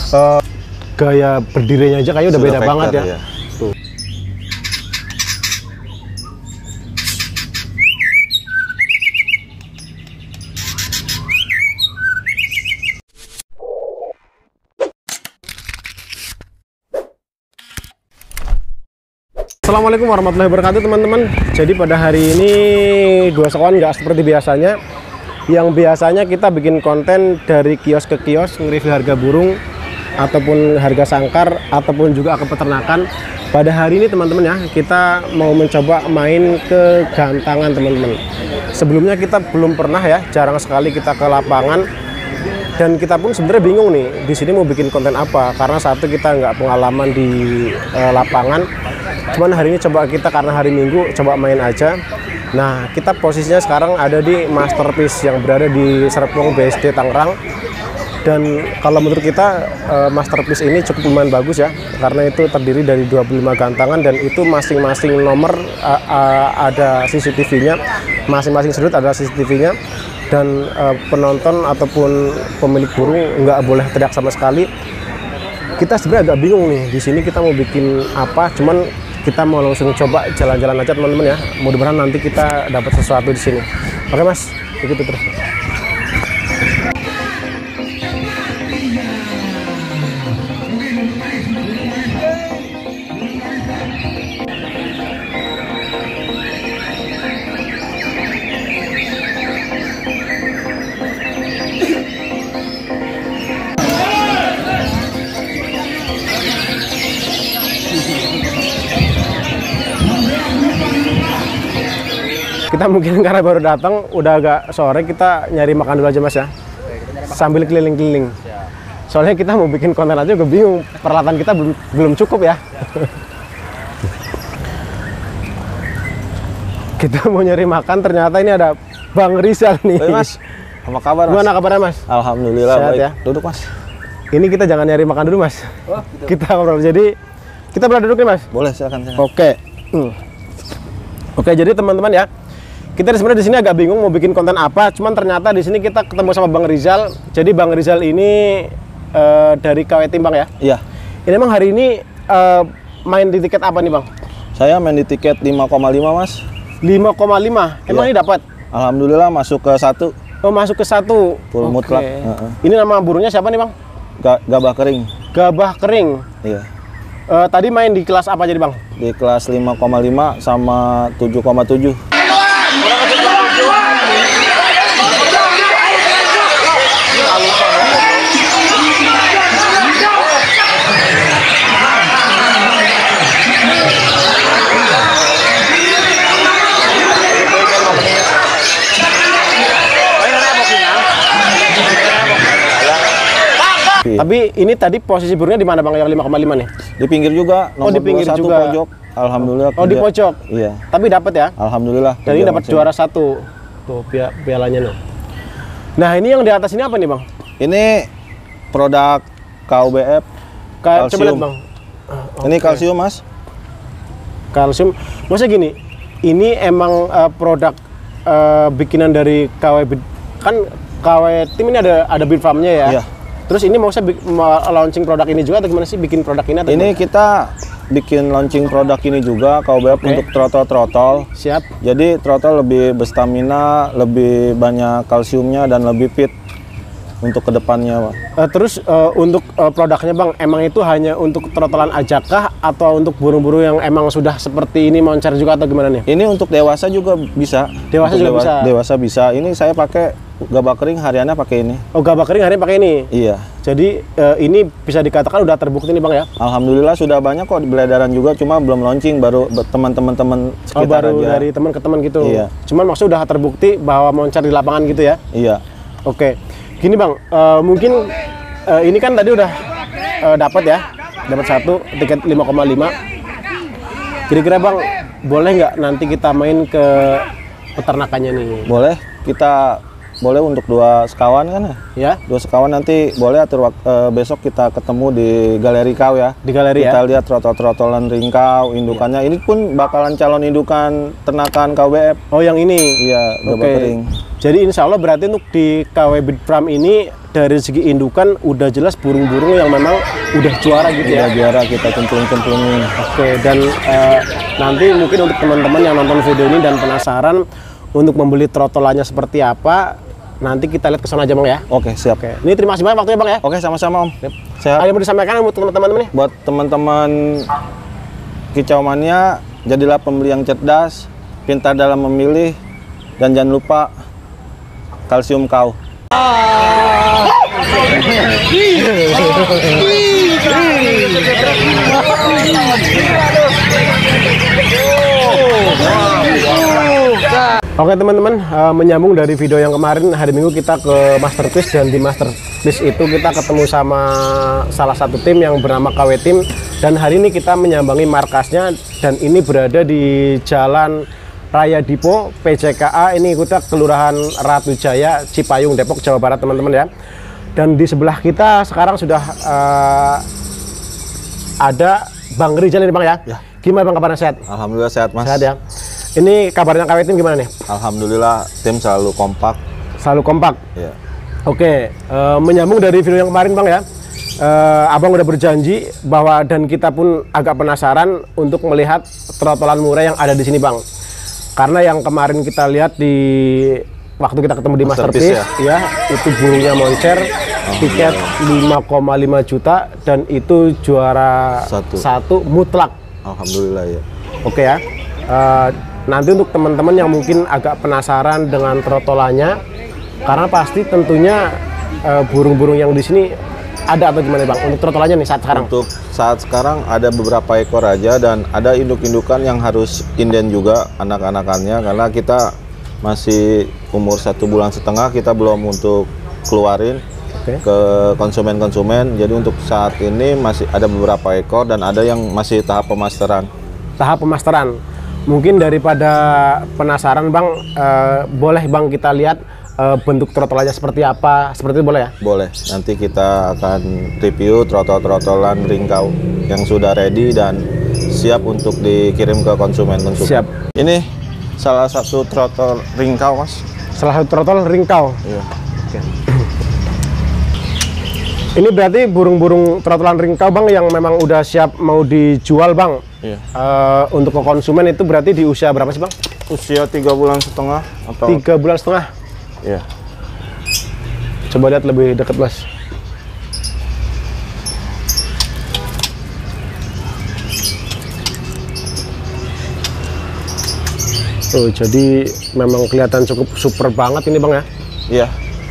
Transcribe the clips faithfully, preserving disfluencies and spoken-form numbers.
uh, gaya berdirinya aja kayaknya udah Sudah beda vector, banget ya. ya. Tuh. Assalamualaikum warahmatullahi wabarakatuh teman-teman. Jadi pada hari ini Dua Sekawan nggak seperti biasanya. Yang biasanya kita bikin konten dari kios ke kios, nge-review harga burung ataupun harga sangkar ataupun juga ke peternakan. Pada hari ini teman-teman ya, kita mau mencoba main ke gantangan teman-teman. Sebelumnya kita belum pernah ya, jarang sekali kita ke lapangan. Dan kita pun sebenarnya bingung nih, di sini mau bikin konten apa? Karena satu kita nggak pengalaman di uh, lapangan. Cuman hari ini coba kita karena hari Minggu coba main aja. Nah, kita posisinya sekarang ada di Masterpiece yang berada di Serpong B S D Tangerang. Dan kalau menurut kita uh, Masterpiece ini cukup lumayan bagus ya, karena itu terdiri dari dua puluh lima gantangan dan itu masing-masing nomor uh, uh, ada C C T V-nya, masing-masing sudut ada C C T V-nya. Dan uh, penonton ataupun pemilik burung nggak boleh teriak sama sekali. Kita sebenarnya agak bingung nih, di sini kita mau bikin apa, cuman kita mau langsung coba jalan-jalan aja teman-teman ya. Mudah-mudahan nanti kita dapat sesuatu di sini. Oke Mas, ikuti terus. Kita mungkin karena baru datang, udah agak sore, kita nyari makan dulu aja Mas ya, sambil keliling-keliling. Soalnya kita mau bikin konten aja gue bingung, peralatan kita belum belum cukup ya. Kita mau nyari makan, ternyata ini ada Bang Rizal nih. Hei Mas, apa kabar Mas? Gimana kabarnya Mas? Alhamdulillah sehat baik. Ya? Duduk Mas. Ini kita jangan nyari makan dulu Mas. Oh, gitu. Kita ngobrol. Jadi kita boleh duduk nih Mas? Boleh, silakan. silakan. Oke. Hmm. Oke, jadi teman-teman ya, kita sebenarnya di sini agak bingung mau bikin konten apa. Cuman ternyata di sini kita ketemu sama Bang Rizal. Jadi Bang Rizal ini uh, dari K W Timbang ya? Iya. Ini emang hari ini uh, main di tiket apa nih Bang? Saya main di tiket lima koma lima Mas. lima koma lima. Emang iya. Ini dapat? Alhamdulillah masuk ke satu. Oh, masuk ke satu. Full Oke. mutlak. Uh-uh. Ini nama burungnya siapa nih Bang? Ga- gabah kering. Gabah kering. Iya. Uh, tadi main di kelas apa jadi Bang? Di kelas lima koma lima sama tujuh koma tujuh. Tapi ini tadi posisi burungnya di mana Bang yang lima koma lima nih? Di pinggir juga, nomor oh, di pinggir dua puluh satu juga. Pojok. Alhamdulillah. Oh, di pojok. Iya. Tapi dapat ya? Alhamdulillah. Dan ini dapat juara satu. Tuh pia pialanya nih. Nah, ini yang di atas ini apa nih, Bang? Ini produk K U B F. Ka coba lihat, Bang. Ah, ini okay. Kalsium, Mas. Kalsium. Maksudnya gini, ini emang uh, produk uh, bikinan dari K W B. Kan K W tim ini ada ada bin farmnya ya? Iya. Terus ini mau saya launching produk ini juga atau gimana sih bikin produk ini? Atau ini gimana? Kita bikin launching produk ini juga K U B F okay. Untuk trotol-trotol. Siap. Jadi trotol lebih berstamina, lebih banyak kalsiumnya dan lebih fit untuk kedepannya, Bang. Uh, terus uh, untuk uh, produknya Bang, emang itu hanya untuk trotolan aja kah atau untuk burung-burung yang emang sudah seperti ini moncer juga atau gimana nih? Ini untuk dewasa juga bisa. Dewasa untuk juga dewa bisa. Dewasa bisa. Ini saya pakai gabah kering hariannya pakai ini. Oh, gabah kering harian pakai ini? Iya. Jadi uh, ini bisa dikatakan udah terbukti nih Bang ya? Alhamdulillah sudah banyak kok beredaran juga, cuma belum launching, baru teman-teman teman sekitar oh, baru aja. Dari teman ke teman gitu? Iya. Cuman maksudnya udah terbukti bahwa moncer di lapangan gitu ya? Iya. Oke. Gini Bang, uh, mungkin uh, ini kan tadi udah uh, dapat ya, dapat satu tiket lima koma lima. Kira-kira Bang, boleh nggak nanti kita main ke peternakannya nih? Boleh, kita boleh untuk dua sekawan kan ya? Ya. Dua sekawan nanti boleh atur uh, besok kita ketemu di Galeri Kau ya. Di galeri kita ya? Kita lihat trotol-trotolan ringkau, indukannya. Ya. Ini pun bakalan calon indukan ternakan K U B F. Oh yang ini? Iya, gabah okay. kering. Jadi insya Allah berarti untuk di K W Breed Farm ini dari segi indukan udah jelas burung-burung yang memang udah juara gitu ya. Udah juara kita cemplung-cemplungin. Oke, dan uh, nanti mungkin untuk teman-teman yang nonton video ini dan penasaran untuk membeli trotolannya seperti apa, nanti kita lihat ke sana aja Bang ya. Oke, siap. Oke. Ini terima kasih banyak waktunya Bang ya. Oke, sama-sama Om. Yep. Sehat. Ada yang mau disampaikan buat teman-teman nih? Buat teman-teman Kicau Mania, jadilah pembeli yang cerdas, pintar dalam memilih, dan jangan lupa kalsium kau. Oke teman-teman, uh, menyambung dari video yang kemarin, hari Minggu kita ke Masterpiece, dan di Masterpiece itu kita ketemu sama salah satu tim yang bernama K W Team, dan hari ini kita menyambangi markasnya, dan ini berada di Jalan Raya Dipo P C K A, ini kita Kelurahan Ratu Jaya, Cipayung, Depok, Jawa Barat teman-teman ya. Dan di sebelah kita sekarang sudah uh, ada Bang Rizal ini Bang ya. Ya. Gimana Bang, kabarnya sehat? Alhamdulillah sehat Mas. Sehat ya. Ini kabarnya K W Team gimana nih? Alhamdulillah tim selalu kompak. Selalu kompak. Ya. Oke, uh, menyambung dari video yang kemarin Bang ya. Uh, Abang udah berjanji bahwa, dan kita pun agak penasaran untuk melihat trotolan murah yang ada di sini Bang. Karena yang kemarin kita lihat di waktu kita ketemu di Masterpiece, Masterpiece ya. ya itu burungnya moncer, tiket lima koma lima juta, dan itu juara Satu. satu mutlak. Alhamdulillah ya. Oke ya. Uh, nanti untuk teman-teman yang mungkin agak penasaran dengan trotolannya, karena pasti tentunya uh, burung-burung yang di sini ada atau gimana Bang untuk trotolannya nih saat sekarang? Untuk saat sekarang ada beberapa ekor aja, dan ada induk-indukan yang harus inden juga anak-anakannya, karena kita masih umur satu bulan setengah, kita belum untuk keluarin Oke. ke konsumen-konsumen. Jadi untuk saat ini masih ada beberapa ekor, dan ada yang masih tahap pemasteran. Tahap pemasteran. Mungkin daripada penasaran Bang, uh, boleh Bang kita lihat uh, bentuk trotolannya seperti apa? Seperti itu boleh ya? Boleh. Nanti kita akan review trotol-trotolan ringkau yang sudah ready dan siap untuk dikirim ke konsumen-konsumen. Siap. Ini salah satu trotol ringkau Mas. Salah satu trotol ringkau. Iya. Oke. Ini berarti burung-burung trotolan ringkau Bang yang memang udah siap mau dijual Bang. Iya. Uh, untuk ke konsumen itu berarti di usia berapa sih Bang? Usia tiga bulan setengah atau Tiga bulan setengah. Iya. Coba lihat lebih dekat Mas. Oh, jadi memang kelihatan cukup super banget ini Bang ya. Iya.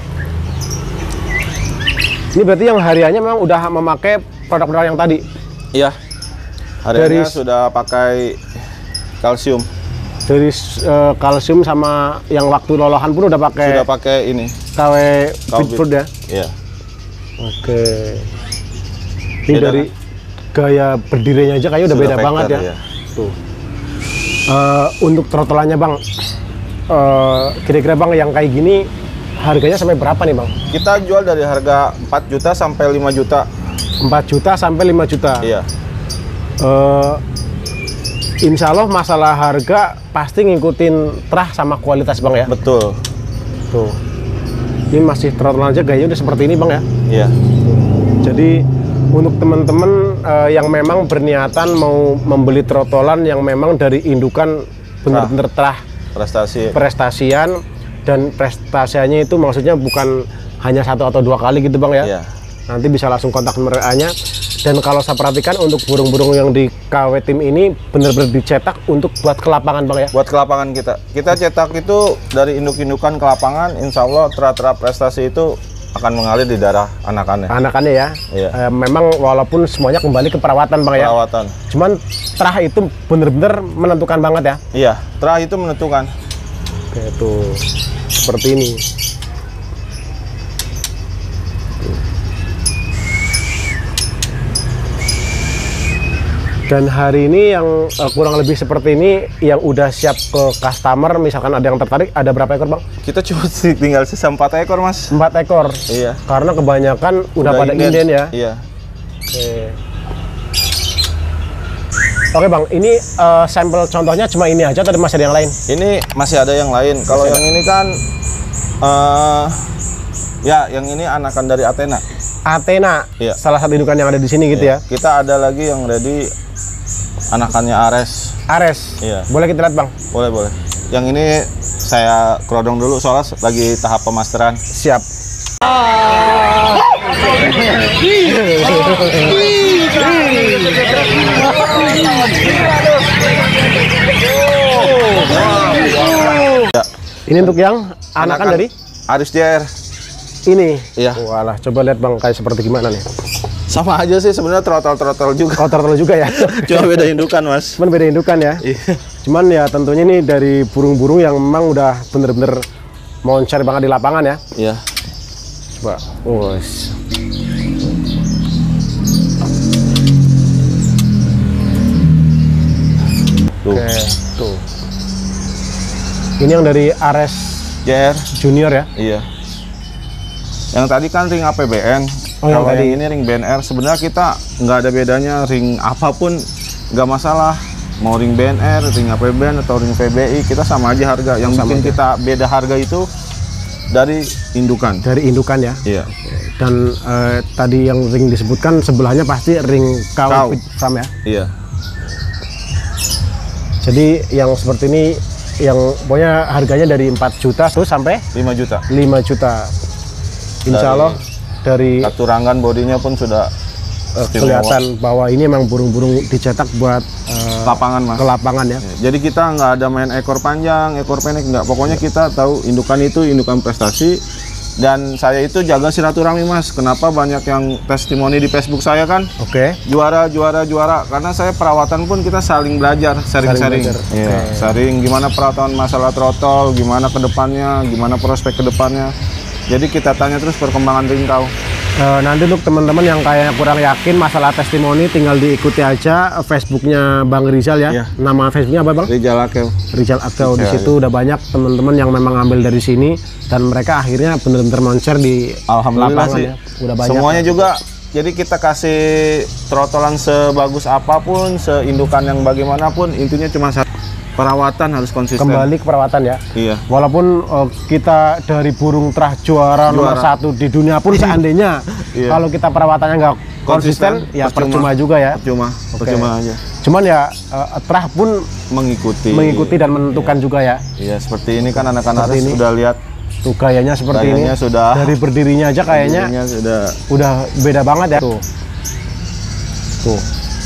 Ini berarti yang hariannya memang udah memakai produk-produk yang tadi. Iya. Hariannya Dari- sudah pakai kalsium. Dari uh, kalsium sama yang waktu lolohan pun udah pakai Sudah pakai ini. K W Breed Food ya. Iya. Oke. Ini Beda dari gaya berdirinya aja kayaknya udah Sudah beda factor, banget ya. iya. Tuh. Uh, untuk trotolannya Bang, uh, kira-kira Bang yang kayak gini harganya sampai berapa nih Bang? Kita jual dari harga empat juta sampai lima juta. empat juta sampai lima juta. Iya. Uh, insya Allah masalah harga pasti ngikutin terah sama kualitas Bang ya. Betul. Tuh. Ini masih trotolan aja gayanya udah seperti ini Bang ya. Iya. Jadi untuk teman-teman uh, yang memang berniatan mau membeli trotolan yang memang dari indukan benar-benar terah Prestasi. prestasian, dan prestasiannya itu maksudnya bukan hanya satu atau dua kali gitu Bang ya. Iya. Nanti bisa langsung kontak nomor W A-nya. Dan kalau saya perhatikan untuk burung-burung yang di K W Team ini benar-benar dicetak untuk buat ke lapangan Bang ya. Buat ke lapangan kita. Kita cetak itu dari induk-indukan ke lapangan, insya Allah terah-terah prestasi itu akan mengalir di darah anakannya. Anakannya ya. Iya. Eh, memang walaupun semuanya kembali ke perawatan Bang ya. Perawatan. Cuman terah itu benar-benar menentukan banget ya. Iya, terah itu menentukan. Oke, tuh seperti ini. Dan hari ini yang uh, kurang lebih seperti ini yang udah siap ke customer, misalkan ada yang tertarik, ada berapa ekor Bang? Kita cuma sih tinggal sisa empat ekor Mas. Empat ekor. Iya. Karena kebanyakan udah, pada inden ya. Iya. Oke. Oke Bang, ini uh, sampel contohnya cuma ini aja atau masih ada yang lain? Ini masih ada yang lain. Kalau yang ini kan, uh, ya yang ini anakan dari Athena. Athena, iya. Salah satu indukan yang ada di sini gitu iya. ya? Kita ada lagi yang ready anakannya Ares. Ares, iya. Boleh kita lihat Bang? Boleh, boleh. Yang ini saya kerodong dulu soalnya lagi tahap pemasteran. Siap. Ya. Ini untuk yang anakan dari Aris J R. Ini. Iya. Walah, coba lihat Bang kayak seperti gimana nih. Sama aja sih sebenarnya, trotol-trotol juga. Oh, trotol juga ya. Cuma beda indukan, Mas. Cuman beda indukan ya. Iya. Cuman ya tentunya ini dari burung-burung yang memang udah bener-bener moncer banget di lapangan ya. Iya. Coba. Wos. Tuh. Oke, tuh. Ini yang dari Ares J R Junior ya? Iya. Yang tadi kan ring A P B N. Oh, yang kalau tadi. yang ini ring B N R. Sebenarnya kita nggak ada bedanya, ring apapun nggak masalah. Mau ring B N R, ring A P B N atau ring V B I, kita sama aja harga. Yang Sama bikin aja. kita beda harga itu dari indukan. Dari indukan ya. Iya. Dan eh, tadi yang ring disebutkan sebelahnya pasti ring cow Cow. with farm ya. Iya. Jadi yang seperti ini yang pokoknya harganya dari empat juta tuh sampai lima juta. lima juta. Insya Allah dari Katurangan bodinya pun sudah eh, kelihatan bahwa ini memang burung-burung dicetak buat eh, lapangan, Mas. ke lapangan ya. Jadi kita nggak ada main ekor panjang, ekor pendek, nggak. Pokoknya kita tahu indukan itu indukan prestasi. Dan saya itu jaga silaturahmi, Mas. Kenapa banyak yang testimoni di Facebook saya kan? Oke. Juara, juara, juara. Karena saya perawatan pun kita saling belajar, sharing-sharing. belajar. Iya, Oke. sharing gimana perawatan masalah trotol, gimana kedepannya, gimana prospek kedepannya. Jadi kita tanya terus perkembangan ring cow. Eh, nanti untuk teman-teman yang kayak kurang yakin masalah testimoni, tinggal diikuti aja Facebooknya Bang Rizal ya. Iya. Nama Facebooknya apa Bang? Rizal Akel. Rizal Akel. Di Rizal, situ udah banyak teman-teman yang memang ngambil dari sini dan mereka akhirnya bener-bener moncer di Alhamdulillah lapangan sih. ya. Udah banyak. Semuanya juga. Jadi kita kasih trotolan sebagus apapun, seindukan yang bagaimanapun, intinya cuma satu. Perawatan harus konsisten. Kembali ke perawatan ya. Iya. Walaupun uh, kita dari burung terah juara, nomor Juara. satu di dunia pun seandainya Iya. kalau kita perawatannya nggak konsisten, Konsisten, ya percuma. percuma. juga ya. Percuma, Oke. percuma aja. Cuman ya uh, terah pun Mengikuti. mengikuti dan menentukan juga ya. Iya, seperti ini kan anak-anak Seperti ini. sudah lihat. Tuh gayanya seperti Gayanya ini. sudah. Dari berdirinya aja kayaknya Bodinya sudah. udah beda banget ya. Tuh. Tuh.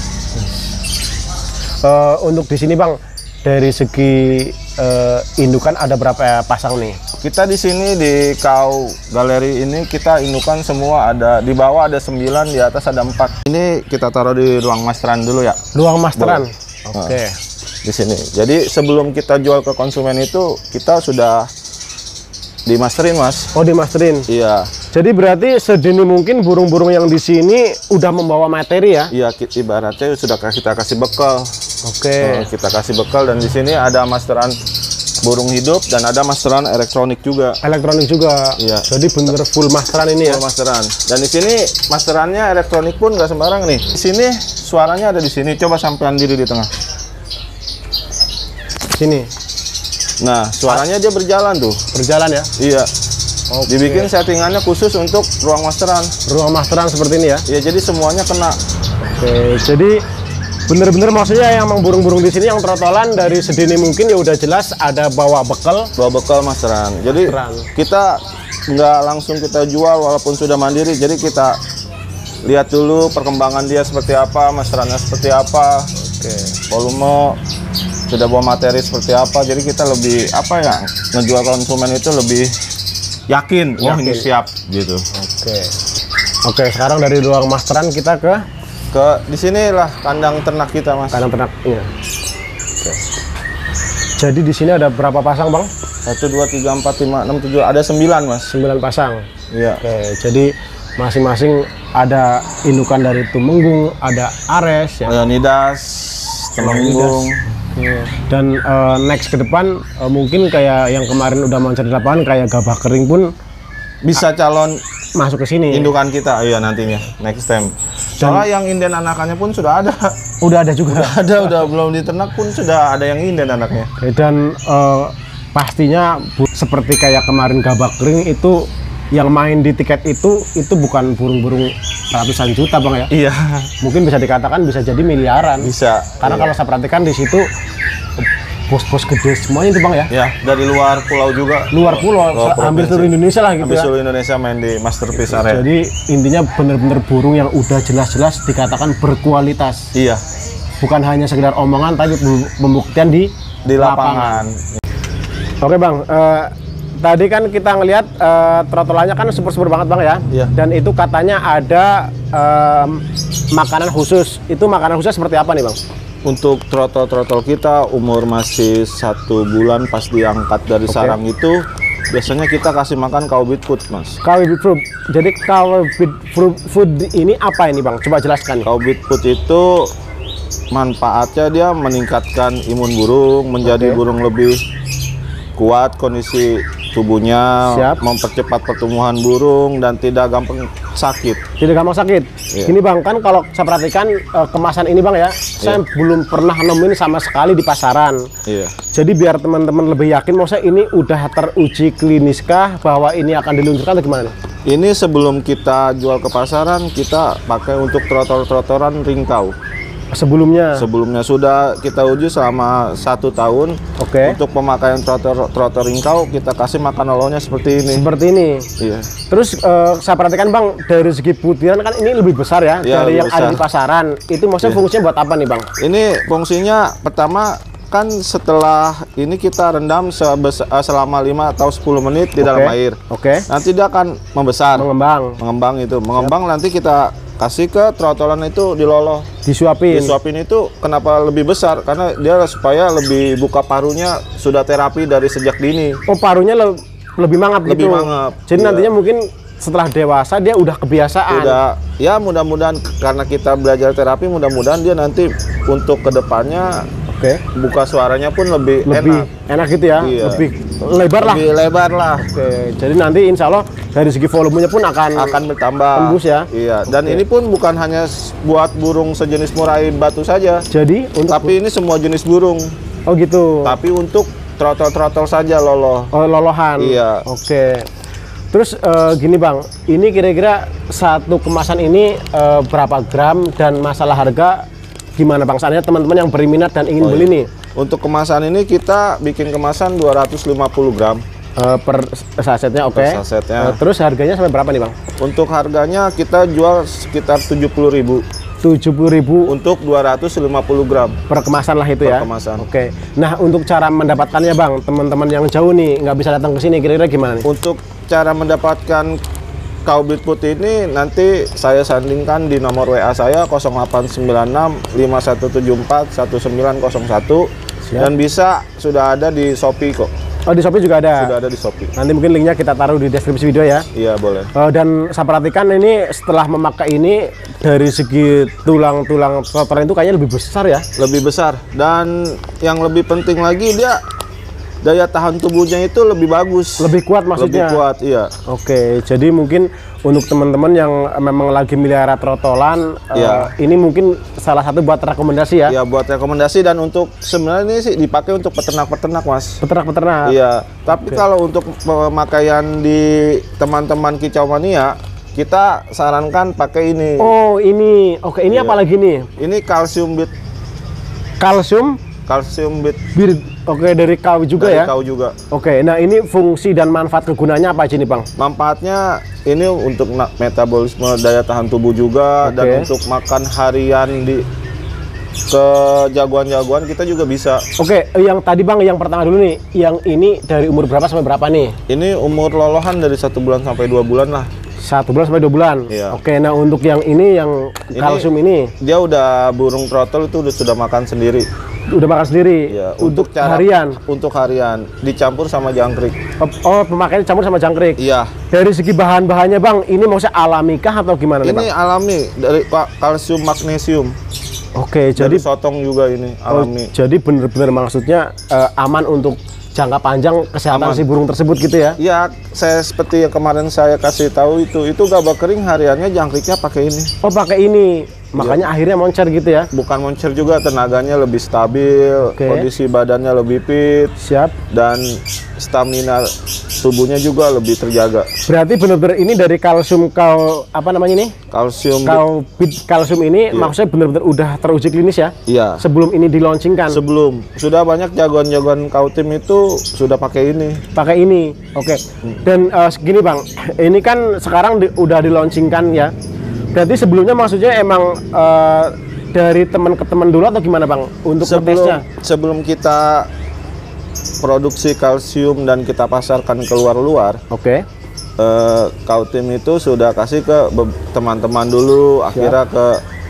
Eh, untuk di sini Bang, dari segi eh, indukan ada berapa pasang nih? Kita di sini di Cow Galeri ini kita indukan semua ada di bawah ada sembilan, di atas ada empat. Ini kita taruh di ruang masteran dulu ya. Ruang masteran. Boleh. Oke. Di sini. Jadi sebelum kita jual ke konsumen itu kita sudah dimasterin, Mas. Oh, dimasterin. Iya. Jadi berarti sedini mungkin burung-burung yang di sini udah membawa materi ya? Iya, ki- ibaratnya sudah kita kasih bekal. Oke. Eh, kita kasih bekal dan di sini ada masteran burung hidup dan ada masteran elektronik juga. Elektronik juga. Iya. Jadi bener full masteran ini ya? Full masteran. Dan di sini masterannya elektronik pun nggak sembarang nih. Di sini suaranya ada di sini. Coba sampean diri di tengah. Sini. Nah, suaranya dia berjalan tuh. Berjalan ya? Iya. Oke. Dibikin settingannya khusus untuk ruang masteran. Ruang masteran seperti ini ya? Ya, jadi semuanya kena. Oke. Jadi bener-bener maksudnya yang emang burung-burung di sini yang trotolan dari sedini mungkin ya udah jelas ada bawa bekal. Bawa bekal masteran. Jadi Masteran. kita nggak langsung kita jual walaupun sudah mandiri. Jadi kita lihat dulu perkembangan dia seperti apa, masterannya seperti apa. Oke. Volume sudah bawa materi seperti apa. Jadi kita lebih apa ya, ngejual konsumen itu lebih yakin, wah ini Yakin. siap gitu. Oke. Oke, sekarang dari ruang masteran kita ke Ke di sinilah kandang ternak kita, Mas. kandang ternaknya. Oke. Jadi di sini ada berapa pasang, Bang? Satu, dua, tiga, empat, lima, enam, tujuh, ada sembilan, Mas. sembilan pasang. Iya. Oke, jadi masing-masing ada indukan dari Tumenggung, ada Ares ya. Ada Nidas, Temenggung. Iya. Dan eh, next ke depan eh, mungkin kayak yang kemarin udah moncer di lapangan kayak gabah kering pun Bisa calon masuk ke sini. indukan kita, iya nantinya next time. Soalnya yang inden anakannya pun sudah ada. Udah ada juga. Udah ada, udah belum diternak pun sudah ada yang inden anaknya. Dan uh, pastinya bu, seperti kayak kemarin gabak kering itu yang main di tiket itu itu bukan burung-burung ratusan juta bang ya? Iya. Mungkin bisa dikatakan bisa jadi miliaran. Bisa. Karena iya. kalau saya perhatikan di situ bos-bos gede semuanya itu bang ya? Ya, dari luar pulau juga. Luar pulau, luar hampir seluruh Indonesia lah gitu hampir ya. seluruh Indonesia main di Masterpiece Area. Jadi intinya bener-bener burung yang udah jelas-jelas dikatakan berkualitas. Iya. Bukan hanya sekedar omongan, tapi pembuktian di Di lapangan. lapangan. Oke bang, uh, tadi kan kita ngelihat uh, trotolannya kan super-super banget bang ya. Iya. Dan itu katanya ada um, makanan khusus. Itu makanan khusus seperti apa nih bang? Untuk trotol-trotol kita umur masih satu bulan pas diangkat dari Oke. sarang itu biasanya kita kasih makan cow beet food mas. Cow beet food. Jadi cow beet food ini apa ini bang? Coba jelaskan. Cow beet food itu manfaatnya dia meningkatkan imun burung, menjadi Oke. burung lebih kuat kondisi tubuhnya, Siap. mempercepat pertumbuhan burung dan tidak gampang sakit. Tidak gampang sakit. Iya. Ini bang kan kalau saya perhatikan uh, kemasan ini bang ya, saya belum pernah nemuin sama sekali di pasaran. Iya. Jadi biar teman-teman lebih yakin, maksudnya ini udah teruji kliniskah bahwa ini akan diluncurkan atau gimana? Ini sebelum kita jual ke pasaran kita pakai untuk trotol-trotoran ringkau. Sebelumnya. Sebelumnya sudah kita uji selama satu tahun. Oke. Untuk pemakaian trotor trotor ringkau kita kasih makan olonya seperti ini. Seperti ini. Iya. Terus uh, saya perhatikan bang, dari segi butiran kan ini lebih besar ya, Iya, dari lebih yang ada besar. di pasaran. Itu maksudnya Iya. fungsinya buat apa nih bang? Ini fungsinya pertama kan setelah ini kita rendam sebes- eh, selama lima atau sepuluh menit di dalam Oke. air. Oke. Nanti dia akan membesar, Mengembang, mengembang itu. Mengembang nanti kita kasih ke trotolan itu diloloh. disuapin. Disuapin itu kenapa lebih besar? Karena dia supaya lebih buka parunya sudah terapi dari sejak dini. Oh parunya le- lebih mangap Lebih gitu. mangap, Jadi iya. nantinya mungkin setelah dewasa dia udah kebiasaan. Udah ya mudah-mudahan karena kita belajar terapi mudah-mudahan dia nanti untuk kedepannya Oke. buka suaranya pun lebih, Lebih enak. enak gitu ya. Iya. Lebih lebar lah. Lebih lebar lah. Oke. Jadi nanti insya Allah dari segi volumenya pun akan Akan bertambah. tembus ya. Iya. Dan Oke. ini pun bukan hanya s- buat burung sejenis murai batu saja, Jadi untuk tapi ini semua jenis burung. oh gitu. Tapi untuk trotol-trotol saja loloh. Oh, lolohan. Iya. Oke. Terus eh, gini bang, ini kira-kira satu kemasan ini eh, berapa gram dan masalah harga gimana bang? Seandainya teman-teman yang berminat dan ingin Oh, beli iya. nih Untuk kemasan ini kita bikin kemasan dua ratus lima puluh gram. eh, per sasetnya, oke. Per sasetnya. Eh, terus harganya sampai berapa nih bang? Untuk harganya kita jual sekitar tujuh puluh ribu tujuh puluh ribu untuk dua ratus lima puluh gram. per kemasan lah itu Per ya. kemasan. Oke. Nah untuk cara mendapatkannya bang, teman-teman yang jauh nih nggak bisa datang ke sini, kira-kira gimana nih? Untuk cara mendapatkan cow beet food ini nanti saya sandingkan di nomor W A saya nol delapan sembilan enam lima satu tujuh empat satu sembilan nol satu dan bisa sudah ada di Shopee kok. Oh di Shopee juga ada. Sudah ada di Shopee. Nanti mungkin linknya kita taruh di deskripsi video ya. Iya, boleh. Eh, dan saya perhatikan ini setelah memakai ini dari segi tulang-tulang trotolan itu kayaknya lebih besar ya. Lebih besar dan yang lebih penting lagi dia daya tahan tubuhnya itu lebih bagus. Lebih kuat maksudnya. Lebih kuat, iya. Oke, jadi mungkin untuk teman-teman yang memang lagi melihara trotolan, eh, Iya. ini mungkin salah satu buat rekomendasi ya. Ya buat rekomendasi dan untuk sebenarnya ini sih dipakai untuk peternak-peternak mas. Peternak-peternak. Iya. Tapi kalau untuk pemakaian di teman-teman kicau mania, kita sarankan pakai ini. Oh ini, oke ini Iya. apa lagi nih? Ini kalsium bit, Kalsium, kalsium bit bir, oke dari kau juga dari ya. kau juga. Oke, nah ini fungsi dan manfaat kegunaannya apa aja nih bang? Manfaatnya ini untuk na- metabolisme daya tahan tubuh juga Oke. dan untuk makan harian di ke jagoan-jagoan kita juga bisa. Oke, yang tadi bang, yang pertama dulu nih, yang ini dari umur berapa sampai berapa nih? Ini umur lolohan dari satu bulan sampai dua bulan lah. Satu bulan sampai dua bulan. Iya. Oke, nah untuk yang ini, yang Ini- kalsium ini, Dia udah burung trotol itu udah sudah makan sendiri. udah makan sendiri. Ya, untuk, cara harian. Untuk harian dicampur sama jangkrik. Oh, pemakaiannya campur sama jangkrik. Iya. Dari segi bahan-bahannya bang, ini maksudnya alamikah atau gimana nih Ini bang? alami dari ka- kalsium magnesium. Oke, Jadi jadi sotong juga ini oh, alami. jadi bener-bener maksudnya eh, aman untuk jangka panjang kesehatan Aman. si burung tersebut gitu ya? Ya, saya seperti yang kemarin saya kasih tahu itu, itu gabak kering hariannya jangkriknya pakai ini. Oh pakai ini, makanya akhirnya moncer gitu ya? Bukan moncer juga, tenaganya lebih stabil, Oke. kondisi badannya lebih fit, Siap. dan stamina tubuhnya juga lebih terjaga. Berarti benar-benar ini dari kalsium kau apa namanya ini? Kalsium, Kau bit kalsium ini maksudnya benar-benar udah teruji klinis ya? iya. Sebelum ini di launchingkan. Sebelum sudah banyak jagoan-jagoan Kautim itu sudah pakai ini. Pakai ini, oke. Dan eh, segini bang, ini kan sekarang di, udah di launchingkan ya. Berarti sebelumnya maksudnya emang eh, dari teman ke teman dulu atau gimana bang untuk ngetesnya? Sebelum sebelum kita produksi kalsium dan kita pasarkan keluar-luar, Oke. eh, Kautim itu sudah kasih ke be- teman-teman dulu, akhirnya ke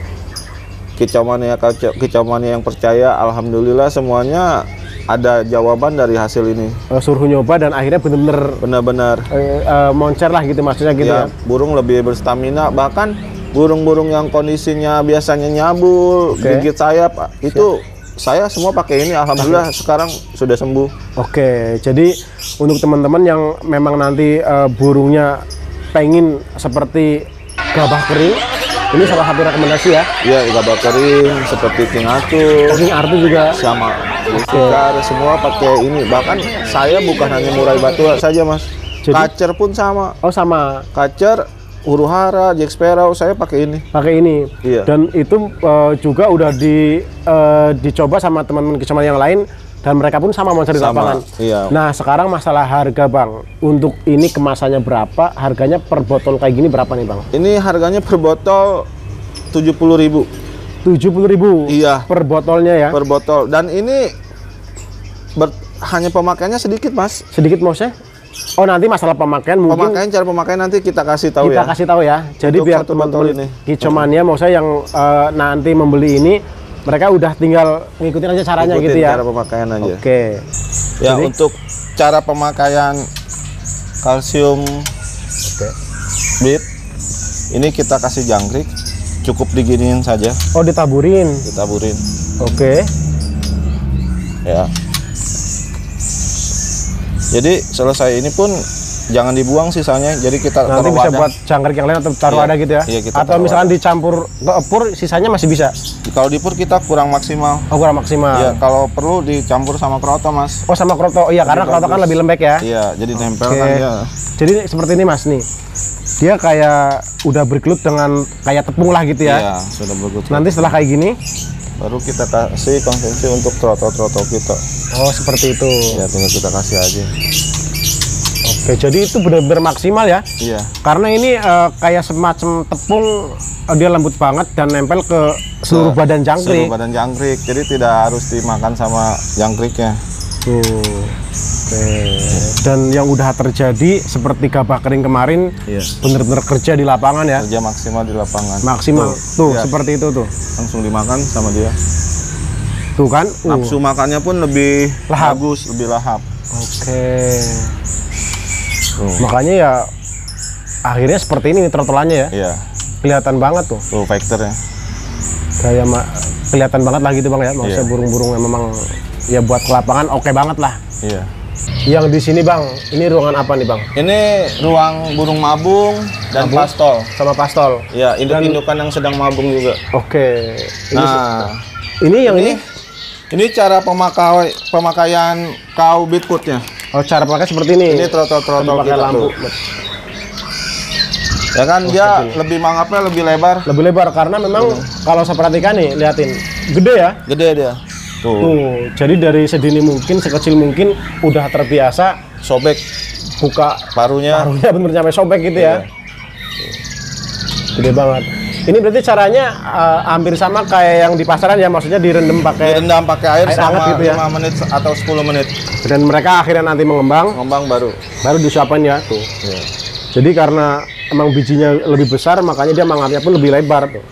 kicauannya kicauannya yang percaya. Alhamdulillah semuanya ada jawaban dari hasil ini. Eh, suruh nyoba dan akhirnya bener-bener Benar-benar eh, eh, moncer lah gitu maksudnya gitu ya. ya, burung lebih berstamina, bahkan burung-burung yang kondisinya biasanya nyabul, Oke. gigit sayap, itu saya semua pakai ini. Alhamdulillah sekarang sudah sembuh. Oke, jadi untuk teman-teman yang memang nanti eh, burungnya pengen seperti gabah kering, ini salah satu rekomendasi ya. Ya, gabak kering seperti King Arthur, King Arthur juga. sama Zulfikar, semua pakai ini. Bahkan saya bukan hanya murai batu saja, Mas. Jadi- Kacer pun sama. Oh sama, Kacer, huru-hara, Jack Sparrow, saya pakai ini. pakai ini. Iya. Dan itu eh, juga udah di eh, dicoba sama teman-teman kecamatan yang lain dan mereka pun sama moncer di Sama, lapangan. iya. Nah sekarang masalah harga bang, untuk ini kemasannya berapa? Harganya per botol kayak gini berapa nih bang? Ini harganya per botol tujuh puluh ribu tujuh puluh ribu Iya. per botolnya ya? per botol. Dan ini ber- hanya pemakaiannya sedikit, Mas. Sedikit maksudnya? Oh nanti masalah pemakaian mungkin Pemakaian, cara pemakaian nanti kita kasih tahu kita ya. kasih tahu ya. Jadi Untuk biar satu botol teman-teman ini. kicomania mau saya yang eh, nanti membeli ini, mereka udah tinggal ngikutin aja caranya Ikutin gitu ya. cara pemakaian aja. Oke. Ya, Jadi- untuk cara pemakaian kalsium Oke. bit ini kita kasih jangkrik, cukup diginiin saja, Oh ditaburin. ditaburin Oke. ya. Jadi selesai ini pun jangan dibuang sisanya, jadi kita Nanti taruh bisa wadah. buat jangkrik yang lain atau taruh Iya. ada gitu ya. Iya, kita Atau taruh misalkan dicampur ke epur, sisanya masih bisa. Kalau di pur kita kurang maksimal. Oh kurang maksimal. Ya, kalau perlu dicampur sama kroto, Mas. Oh sama kroto. Oh iya karena kroto kan bagus. lebih lembek ya. Iya, jadi nempel Oke. kan dia. Jadi seperti ini mas nih. Dia kayak udah bergelut dengan kayak tepung lah gitu ya. Iya, sudah bagus. Nanti setelah kayak gini, Baru kita kasih konsumsi untuk troto-troto kita. oh seperti itu. Ya, tinggal kita kasih aja. Oke, jadi itu benar-benar maksimal ya. Iya. Karena ini eh, kayak semacam tepung, eh, dia lembut banget dan nempel ke seluruh Ke badan jangkrik. Seluruh badan jangkrik. Jadi tidak harus dimakan sama jangkriknya. Tuh. Oke. Dan yang udah terjadi seperti gabah kering kemarin, Iya. benar-benar kerja di lapangan ya. Kerja maksimal di lapangan. Maksimal. Tuh, Iya. seperti itu tuh. Langsung dimakan sama dia. Tuh kan. Uh. Nafsu makannya pun lebih Lahap. bagus, lebih lahap. Oke. Tuh. Makanya ya akhirnya seperti ini nih trotolannya ya. Iya. Kelihatan banget tuh. Tuh vektornya. Kayak ma- kelihatan banget lah gitu Bang ya. Maksudnya Iya. burung-burung yang memang ya buat ke lapangan oke banget lah. Iya. Yang di sini Bang, ini ruangan apa nih Bang? Ini ruang burung mabung dan Mabung? pastol. Sama pastol. Ya, induk-indukan yang sedang mabung juga. Oke. Ini, Nah, ini yang ini ini, ini cara pemakai pemakaian kau bitputnya. oh cara pakai seperti ini. Ini trotol-trotol Sambil pakai kita lampu. tuh. Ya kan dia lebih mangapnya lebih lebar. Lebih lebar karena memang kalau saya perhatikan nih, liatin. Gede ya. Gede dia. Tuh, Tuh, jadi dari sedini mungkin, sekecil mungkin udah terbiasa sobek buka parunya. paruhnya bener nyampe sobek gitu ya. Iya. Gede banget. Ini berarti caranya eh, hampir sama kayak yang di pasaran ya, maksudnya direndam pakai Direndam pakai air, air hangat selama gitu ya. lima menit atau sepuluh menit. dan mereka akhirnya nanti mengembang Ngembang baru. baru disuapin ya tuh. Iya. Jadi karena emang bijinya lebih besar makanya dia mangapnya pun lebih lebar tuh.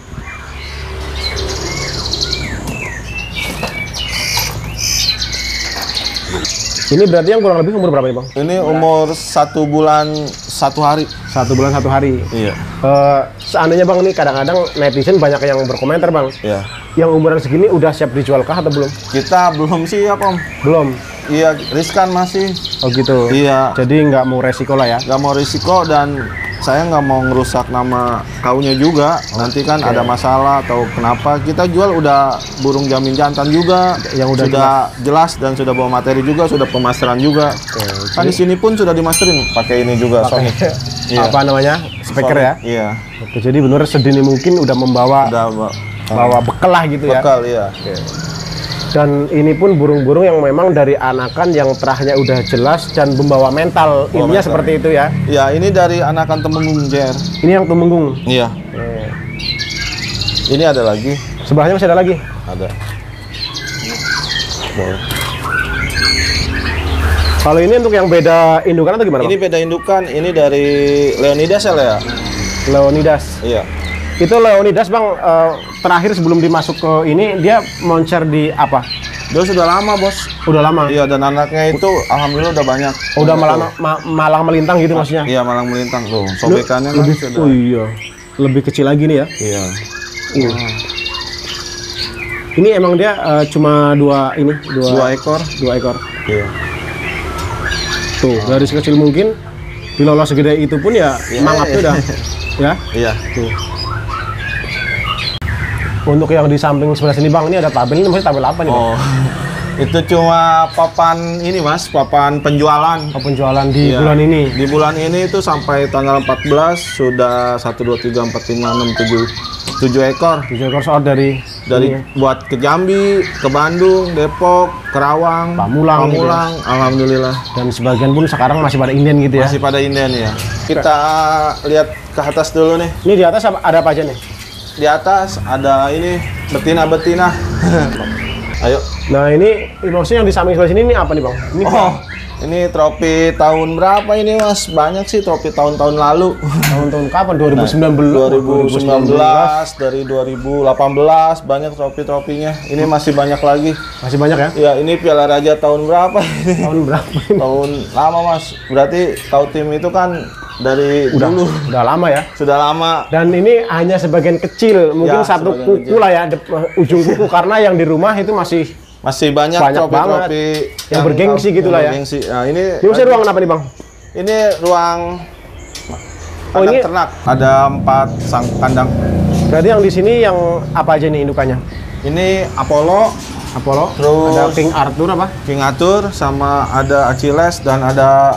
Ini berarti yang kurang lebih umur berapa nih Bang? Ini umur satu bulan satu hari. Satu bulan satu hari. Iya. Eh, seandainya Bang nih kadang-kadang netizen banyak yang berkomentar Bang, Iya. yang umuran segini udah siap dijual kah atau belum? Kita belum siap Om. Belum. Iya, riskan masih. Oh gitu. Iya. Jadi nggak mau resiko lah ya. Nggak mau risiko dan saya nggak mau ngerusak nama kaunya juga. Nanti kan ada masalah atau kenapa. Kita jual udah burung jamin jantan juga, yang udah sudah jelas. jelas dan sudah bawa materi juga, sudah pemasteran juga. Oke, kan di sini pun sudah dimasterin pakai ini juga Sonic. Iya. Apa namanya? Speaker ya? Iya. Oke, jadi benar sedini mungkin udah membawa Udah bawa bekal lah gitu ya. Bekal, iya. Oke. Dan ini pun burung-burung yang memang dari anakan yang terahnya udah jelas dan membawa mental. Oh, Intinya mental. seperti itu ya. Iya, ini dari anakan Temenggung, Jer. Ini yang Temenggung. Iya. Oke. Ini ada lagi. Sebelahnya masih ada lagi? Ada. Kalau ini untuk yang beda indukan atau gimana, Ini Bang? beda indukan, ini dari Leonidas ya, ya? Leonidas. Iya. Itu Leonidas, Bang, eh, terakhir sebelum dimasuk ke ini dia moncer di apa? Dia sudah lama, Bos. Udah lama. Iya, dan anaknya itu alhamdulillah udah banyak. Oh, udah malang, ma- malang melintang gitu maksudnya? Iya, malang melintang tuh. Sobekannya kan lebih, sudah. oh iya. Lebih kecil lagi nih ya. Iya. Uh. Ini emang dia eh, cuma dua ini, dua, Dua ekor. dua ekor. Iya. Tuh, dari sekecil mungkin dilolos segede itu pun ya, Iya, mangapnya iya. udah. Ya. Iya. Tuh. Untuk yang di samping sebelah sini, Bang, ini ada tabel. Ini maksudnya tabel apa nih, Bang? Oh. Itu cuma papan ini, Mas, papan penjualan. Oh, penjualan di Iya. bulan ini. Di bulan ini itu sampai tanggal empat belas sudah satu dua tiga empat lima enam tujuh tujuh ekor. tujuh ekor soal dari Dari ini. buat ke Jambi, ke Bandung, Depok, Kerawang, Pamulang gitu ya. Pamulang, alhamdulillah. Dan sebagian pun sekarang masih pada inden gitu ya. Masih pada inden ya. Kita lihat ke atas dulu nih. Ini di atas apa- ada apa aja nih? Di atas ada ini betina-betina. Ayo. Nah, ini maksudnya yang di samping sebelah sini ini apa nih, Bang? Ini Oh, ini trofi tahun berapa ini, Mas? Banyak sih trofi tahun-tahun lalu. tahun-tahun kapan? dua ribu sembilan belas. dua ribu sembilan belas, dari dua ribu delapan belas banyak trofi-trofinya. Ini masih banyak lagi. Masih banyak ya? Ya, ini Piala Raja tahun berapa ini? Tahun berapa ini? Tahun lama, Mas. Berarti tahu tim itu kan dari Udah, dulu. udah lama ya. Sudah lama. Dan ini hanya sebagian kecil, mungkin Ya, satu sebagian kuku kecil. lah ya, dep- ujung kuku karena yang di rumah itu masih Masih banyak, Banyak trofi-trofi Yang bergengsi yang gitu lah ya. bergengsi. Nah, ini ini maksudnya ruangan apa nih, Bang? ini ruang Oh, kandang ini- ternak. Ada empat sang kandang. Berarti yang di sini yang apa aja nih indukannya? Ini Apollo, Apollo, Terus- ada King Arthur apa? King Arthur, sama ada Achilles dan ada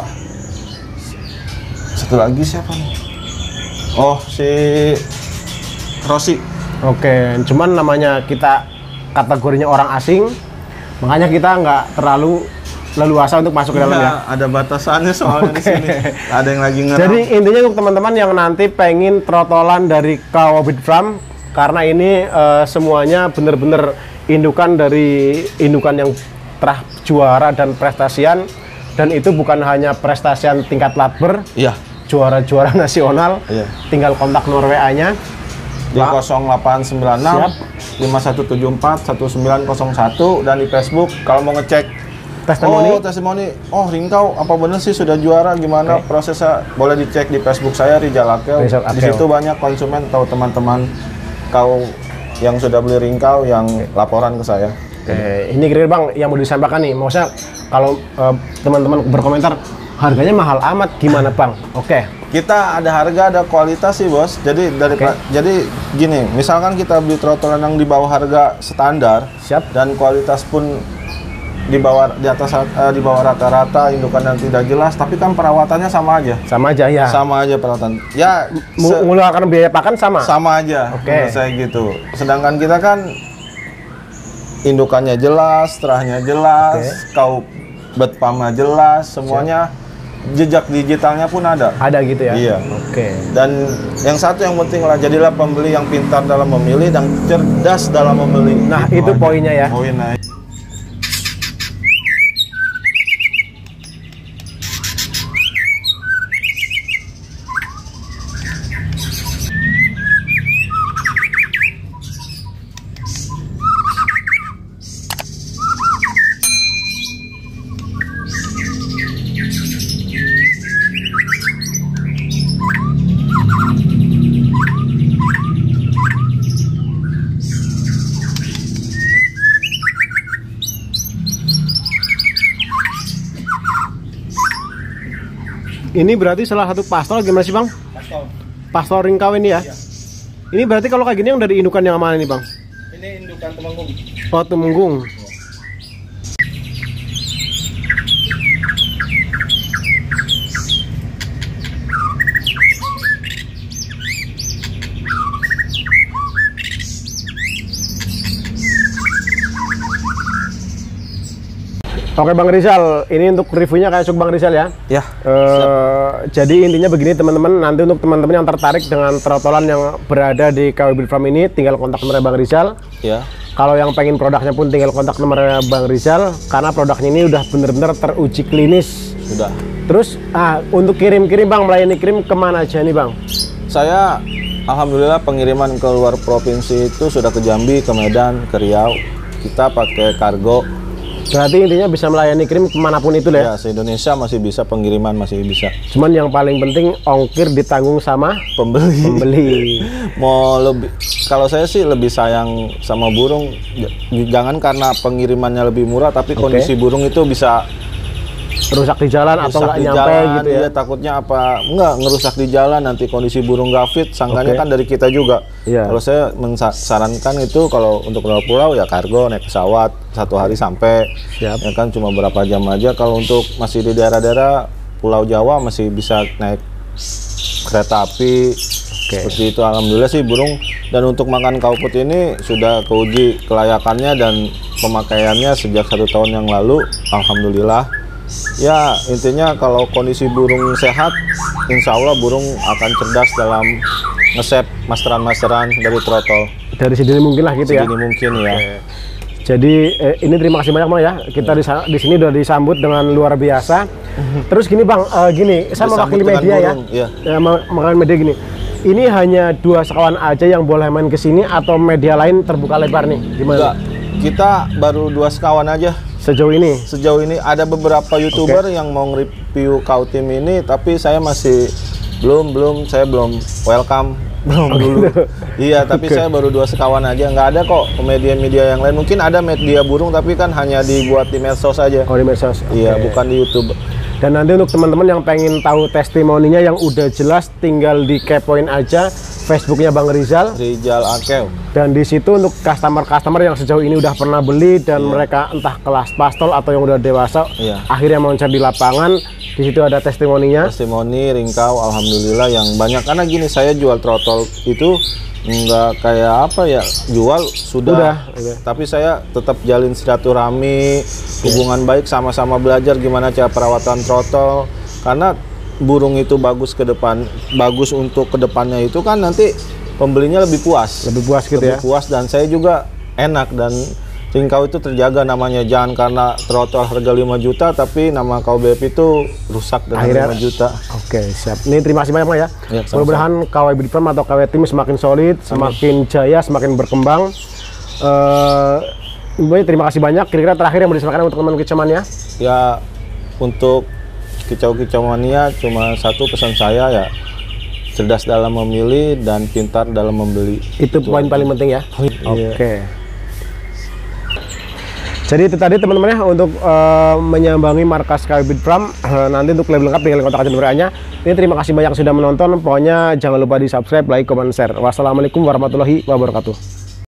satu lagi siapa nih? Oh, si Rossi. Oke, cuman namanya kita kategorinya orang asing, makanya kita nggak terlalu leluasa untuk masuk ke dalam ya. Iya, ada batasannya soalnya di Oke. sini. Ada yang lagi ngeram. Jadi intinya untuk teman-teman yang nanti pengen trotolan dari Kawabit Farm, karena ini eh, semuanya bener-bener indukan dari indukan yang terah juara dan prestasian, dan itu bukan hanya prestasian tingkat latber, Iya. juara-juara nasional. Iya. Tinggal kontak nomor W A-nya. Di nol delapan sembilan enam lima satu tujuh empat satu sembilan nol satu dan di Facebook kalau mau ngecek Testimoni. oh testimoni oh Ringkau apa bener sih sudah juara gimana Oke. prosesnya boleh dicek di Facebook saya Rijal Akel. Rijal Di Akel. situ banyak konsumen atau teman-teman kau yang sudah beli Ringkau yang laporan ke saya. Oke, ini kira-kira Bang yang mau disampaikan nih, maksudnya kalau eh, teman-teman berkomentar harganya mahal amat gimana Bang? Oke, Kita ada harga, ada kualitas sih, Bos. Jadi dari Oke. jadi gini, misalkan kita beli trotolan yang di bawah harga standar siap. dan kualitas pun di bawah di atas eh, di bawah rata-rata, indukan yang tidak jelas, tapi kan perawatannya sama aja. Sama aja ya. Sama aja perawatan. Ya se- Mengeluarkan biaya pakan sama. sama aja. Oke. Menurut saya gitu. Sedangkan kita kan indukannya jelas, terahnya jelas, kau betpamnya jelas, semuanya jejak digitalnya pun ada. Ada gitu ya. Iya. Oke. Dan yang satu yang penting lah, jadilah pembeli yang pintar dalam memilih dan cerdas dalam membeli. Nah, Gitu itu aja. poinnya ya. Poinnya. Ini berarti salah satu pastol gimana sih Bang? Pastol. Pastol ringkau ini ya? Iya. Ini berarti kalau kayak gini yang dari indukan yang mana nih Bang? Ini indukan temenggung. Oh, temenggung. Oke Bang Rizal, ini untuk reviewnya kayak cuk Bang Rizal ya. Ya. Uh, jadi intinya begini teman-teman, nanti untuk teman-teman yang tertarik dengan trotolan yang berada di K W Build Farm ini, tinggal kontak nomor Bang Rizal. Ya. Kalau yang pengen produknya pun tinggal kontak nomor Bang Rizal, karena produknya ini udah bener-bener teruji klinis. Sudah. Terus ah, untuk kirim-kirim Bang, melayani kirim kemana aja nih Bang? Saya alhamdulillah pengiriman ke luar provinsi itu sudah ke Jambi, ke Medan, ke Riau. Kita pakai kargo. Berarti intinya bisa melayani kirim kemanapun itu ya? Ya, se-Indonesia masih bisa, pengiriman masih bisa. Cuman yang paling penting ongkir ditanggung sama pembeli. Pembeli. Mau lebih, kalau saya sih lebih sayang sama burung. Jangan karena pengirimannya lebih murah, tapi Oke. kondisi burung itu bisa rusak di jalan atau nggak di nyampe jalan, gitu ya? Iya, takutnya apa? Enggak, ngerusak di jalan, nanti kondisi burung nggak fit, sangkanya Oke. kan dari kita juga. Iya. Kalau saya mensarankan itu kalau untuk pulau-pulau ya kargo, naik pesawat satu hari sampai. Siap. Ya kan cuma berapa jam aja. Kalau untuk masih di daerah-daerah Pulau Jawa masih bisa naik kereta api. Oke. Seperti itu, alhamdulillah sih burung. Dan untuk makan kauput ini sudah keuji kelayakannya dan pemakaiannya sejak satu tahun yang lalu, alhamdulillah. Ya intinya kalau kondisi burung sehat, insya Allah burung akan cerdas dalam nge-save masteran-masteran dari trotol. Dari sini mungkin lah gitu ya? Segini mungkin ya. Oke. Jadi eh, ini terima kasih banyak Bang ya. Kita di, sa- di sini udah disambut dengan luar biasa. Terus gini Bang, eh, gini saya mewakili Disambut dengan media ya. burung, iya. Ya, me- mewakili media gini. Ini hanya dua sekawan aja yang boleh main ke sini atau media lain terbuka lebar nih? Gimana? Enggak, kita baru dua sekawan aja. Sejauh ini? Sejauh ini ada beberapa YouTuber yang mau nge-review Kautim ini, tapi saya masih belum belum saya belum welcome belum Oh, dulu. gitu. Iya, tapi Oke. saya baru dua sekawan aja, nggak ada kok media-media yang lain. Mungkin ada media burung, tapi kan hanya dibuat di medsos aja. Oh, di medsos? Iya, Oke. bukan di YouTube. Dan nanti untuk teman-teman yang pengen tahu testimoninya yang udah jelas, tinggal di kepoin aja Facebooknya Bang Rizal. Rizal Akew. Dan di situ untuk customer-customer yang sejauh ini udah pernah beli dan mereka entah kelas pastol atau yang udah dewasa, Iya. akhirnya moncer di lapangan, di situ ada testimoninya. Testimoni ringkau, alhamdulillah yang banyak. Karena gini, saya jual trotol itu nggak kayak apa ya, jual sudah, Udah, udah. tapi saya tetap jalin silaturahmi, hubungan baik, sama-sama belajar gimana cara perawatan trotol. Karena burung itu bagus ke depan, bagus untuk kedepannya itu kan nanti pembelinya lebih puas, Lebih puas gitu lebih ya. puas, dan saya juga enak, dan ringkau itu terjaga namanya. Jangan karena trotol harga lima juta tapi nama K W B F itu rusak dengan Akhirnya- lima juta. Oke, siap. Ini terima kasih banyak Bang ya. Ya, sama-sama. Mudah-mudahan K W Build Farm atau K W Tim semakin solid, semakin jaya, semakin berkembang. Eh, Boy, terima kasih banyak. Kira-kira terakhir yang mau disampaikan untuk teman kicauannya? Ya, untuk kicau-kicau mania cuma satu pesan saya ya, cerdas dalam memilih dan pintar dalam membeli. Itu poin paling penting ya. Oke. Jadi itu tadi teman-teman ya untuk eh, menyambangi markas K W Build Farm. Eh, nanti untuk lebih lengkap tinggal kontak aja nomornya. Ini terima kasih banyak sudah menonton. Pokoknya jangan lupa di subscribe, like, comment, share. Wassalamualaikum warahmatullahi wabarakatuh.